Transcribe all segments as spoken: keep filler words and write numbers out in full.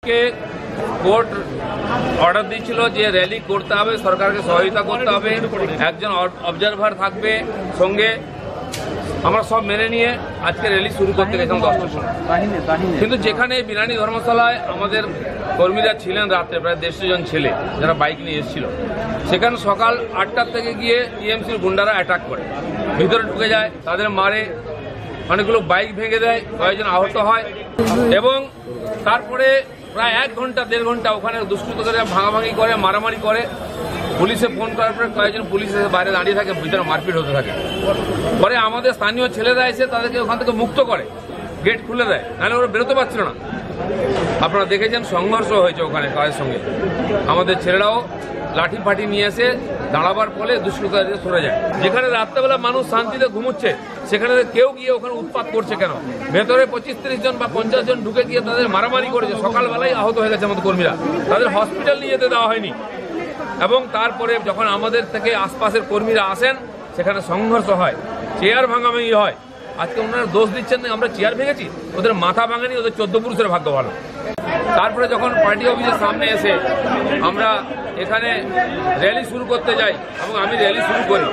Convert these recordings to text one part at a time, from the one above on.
के court order দিয়েছিল যে র্যালি করতে হবে, সরকারকে সহায়তা করতে হবে, একজন অবজারভার থাকবে সঙ্গে। আমরা সব মেনে নিয়ে আজকে র্যালি শুরু করতে গেছিলাম দশটার সময়। কিন্তু যেখানে বিরানি ধর্মশালায় আমাদের কর্মীরা ছিলেন রাত্রে প্রায় দেড়শো জন ছেলে যারা বাইক নিয়ে এসেছিল, সেখানে সকাল আটটার থেকে গিয়ে টিএমসির গুন্ডারা অ্যাটাক করে, ভিতরে ঢুকে যায়, তাদের মারে, অনেকগুলো বাইক ভেঙে দেয়, কয়েকজন আহত হয় এবং তারপরে প্রায় এক ঘন্টা দেড় ঘন্টা ওখানে দুষ্কৃতকারীরা ভাঙাভাঙি করে, মারামারি করে। পুলিশে ফোন করার পরে কয়েকজন পুলিশ এসে বাইরে দাঁড়িয়ে থাকে, ভিতরে মারপিট হতে থাকে। পরে আমাদের স্থানীয় ছেলেরা এসে তাদেরকে ওখান থেকে মুক্ত করে, গেট খুলে দেয়, নাহলে ওরা বেরোতে পারছিল না। আপনারা দেখেছেন সংঘর্ষ হয়েছে ওখানে কাদের সঙ্গে। আমাদের ছেলেরাও লাঠি ফাটি নিয়ে এসে দাঁড়াবার ফলে দুষ্কৃতকারীরা সরে যায়। যেখানে রাত্রেবেলা মানুষ শান্তিতে ঘুমোচ্ছে সেখানে কেউ গিয়ে ওখানে উৎপাত করছে কেন? ভেতরে পঁচিশ ত্রিশ জন বা পঞ্চাশ জন ঢুকে গিয়ে তাদের মারামারি করেছে। সকালবেলায় আহত হয়ে গেছে আমাদের কর্মীরা, তাদের হসপিটাল নিয়ে যেতে দেওয়া হয়নি। এবং তারপরে যখন আমাদের থেকে আশপাশের কর্মীরা আসেন সেখানে সংঘর্ষ হয়, চেয়ার ভাঙাভাঙি হয়। আজকে ওনারা দোষ দিচ্ছেন না আমরা চেয়ার ভেঙেছি, ওদের মাথা ভাঙেনি, ওদের চোদ্দ পুরুষের ভাগ্য ভালো। তারপরে যখন পার্টি অফিসের সামনে এসে আমরা এখানে র্যালি শুরু করতে যাই এবং আমি র্যালি শুরু করি,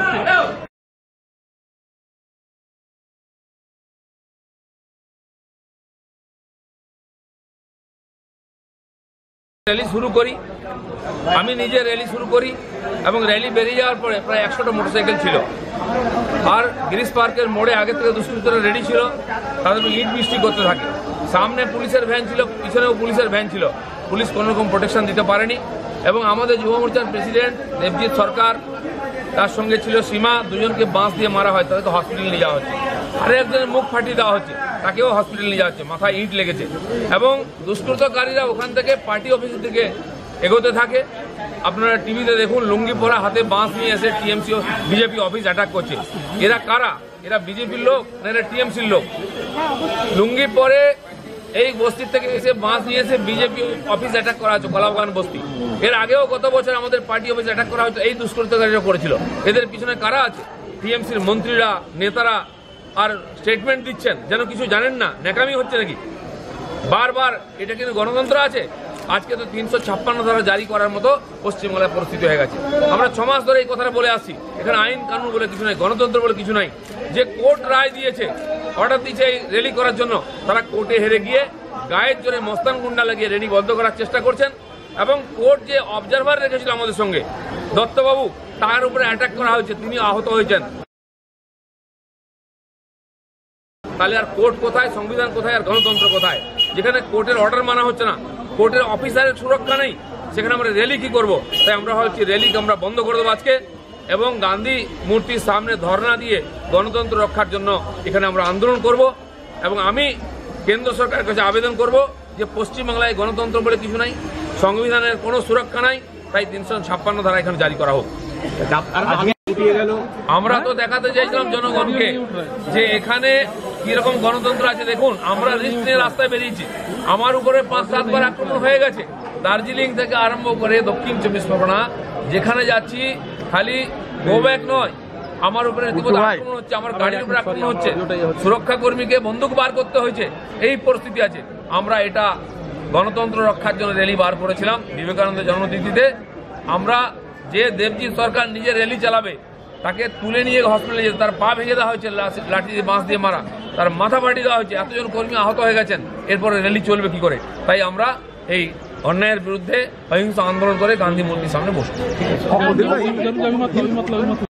র্যালি শুরু করি আমি নিজে র্যালি শুরু করি এবং র্যালি বেরিয়ে যাওয়ার পরে প্রায় একশোটা মোটরসাইকেল ছিল। আর গিরিশ পার্কের মোড়ে আগে থেকে দুষ্কৃতীরা রেডি ছিল, তাদের ইট বৃষ্টি করতে থাকে। সামনে পুলিশের ভ্যান ছিল, পিছনেও পুলিশের ভ্যান ছিল। পুলিশ কোনো রকম প্রোটেকশন দিতে পারেনি এবং আমাদের যুব মোর্চার প্রেসিডেন্ট দেবজিৎ সরকার, তার সঙ্গে ছিল সীমা, দুজনকে বাঁশ দিয়ে মারা হয়, তাদেরকে হসপিটাল নিয়ে যাওয়া হচ্ছে। আরে একজনের মুখ ফাটিয়ে দেওয়া হচ্ছে, তাকেও হসপিটাল নিয়ে যাওয়া হচ্ছে, মাথায় ইট লেগেছে। এবং দুষ্কৃতকারীরা ওখান থেকে পার্টি অফিসের দিকে এগোতে থাকে। আপনারা টিভিতে দেখুন, লুঙ্গি পরা, হাতে বাঁশ নিয়ে এসে টিএমসি বিজেপি অফিস অ্যাটাক করছে। এরা কারা? এরা বিজেপির লোক না এরা টিএমসির লোক? লুঙ্গি পরে এই বস্তির থেকে এসে বাঁশ নিয়ে এসে বিজেপি অফিস অ্যাটাক করা হচ্ছে, কলাবাগান বস্তি। এর আগেও গত বছর আমাদের পার্টি অফিস অ্যাটাক করা হয়তো, এই দুষ্কৃতকারীরা করেছিল। এদের পিছনে কারা আছে? টিএমসির মন্ত্রীরা, নেতারা। আর স্টেটমেন্ট দিচ্ছেন যেন কিছু জানেন না, ন্যাকামি হচ্ছে নাকি বারবার? এটা কিন্তু গণতন্ত্র আছে? আজকে তো তিনশো ছাপ্পান্ন ধারা জারি করার মতো পশ্চিমবাংলার পরিস্থিতি হয়ে গেছে। আমরা ছ মাস ধরে এই কথাটা বলে আসছি, এখানে আইন কানুন বলে কিছু নাই, গণতন্ত্র বলে কিছু নাই। যে কোর্ট রায় দিয়েছে, অর্ডার দিয়েছে এই র্যালি করার জন্য, তারা কোর্টে হেরে গিয়ে গায়ের জোরে মস্তান গুন্ডা লাগিয়ে র্যালি বন্ধ করার চেষ্টা করছেন। এবং কোর্ট যে অবজারভার রেখেছিল আমাদের সঙ্গে দত্তবাবু, তার উপরে অ্যাটাক করা হয়েছে, তিনি আহত হয়েছেন। তাহলে আর কোর্ট কোথায়, সংবিধান কোথায়, আর গণতন্ত্র কোথায়? যেখানে কোর্টের অর্ডার মানা হচ্ছে না, কোর্টের অফিসারের সুরক্ষা নেই, সেখানে আমরা র্যালি কি করবো? তাই আমরা হচ্ছে র্যালিকে আমরা বন্ধ করে দেবো আজকে এবং গান্ধী মূর্তির সামনে ধর্ণা দিয়ে গণতন্ত্র রক্ষার জন্য এখানে আমরা আন্দোলন করব। এবং আমি কেন্দ্র সরকারের কাছে আবেদন করব যে পশ্চিমবাংলায় গণতন্ত্র বলে কিছু নাই, সংবিধানের কোনো সুরক্ষা নাই, তাই তিনশো ছাপ্পান্ন ধারা এখানে জারি করা হোক। আমরা তো দেখাতে চাইছিলাম জনগণকে যে এখানে কিরকম গণতন্ত্র আছে। দেখুন, আমরা রিস্ক নিয়ে রাস্তায় বেরিয়েছি, আমার উপরে পাঁচ সাতবার আক্রমণ হয়ে গেছে। দার্জিলিং থেকে আরম্ভ করে দক্ষিণ চব্বিশ পরগনা যেখানে যাচ্ছি, খালি গো ব্যাক নয়, আমার উপরে রীতিমতো আক্রমণ হচ্ছে, আমার গাড়ির উপরে আক্রমণ হচ্ছে, সুরক্ষা কর্মীকে বন্দুক বার করতে হয়েছে, এই পরিস্থিতি আছে। আমরা এটা গণতন্ত্র রক্ষার জন্য র্যালি বার করেছিলাম বিবেকানন্দ জন্মতিথিতে। আমরা যে দেবজিৎ সরকার নিজে র্যালি চালাবে তাকে তুলে নিয়ে হসপিটালে যেতে, তার পা ভেঙে দেওয়া হয়েছে লাঠি দিয়ে, বাঁশ দিয়ে মারা, তার মাথা ফাটিয়ে দেওয়া হয়েছে, এতজন কর্মী আহত হয়ে গেছেন। এরপরে র্যালি চলবে কি করে? তাই আমরা এই অন্যায়ের বিরুদ্ধে অহিংস আন্দোলন করে গান্ধী মূর্তির সামনে বসবো।